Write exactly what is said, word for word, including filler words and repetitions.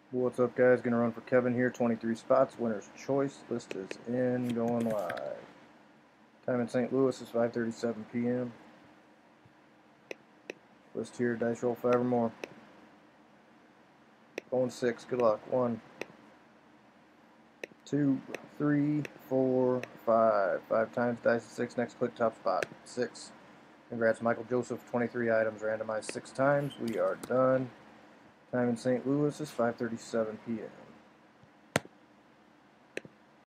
What's up, guys? Gonna run for Kevin here. twenty-three spots. Winner's choice. List is in. Going live. Time in Saint Louis is five thirty-seven p m List here. Dice roll five or more. Going six. Good luck. One, two, three, four, five. Five times. Dice is six. Next click. Top spot. Six. Congrats, Michael Joseph. twenty-three items. Randomized six times. We are done. Time in Saint Louis is five thirty-seven p m